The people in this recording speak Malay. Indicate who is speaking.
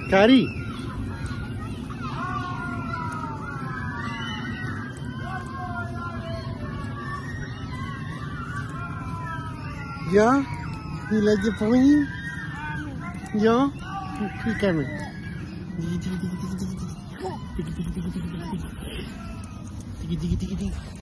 Speaker 1: Kari. Ja, wie lagi bunyi? Ja, ikan. Tiki tiki tiki tiki tiki tiki tiki tiki tiki tiki tiki tiki tiki tiki.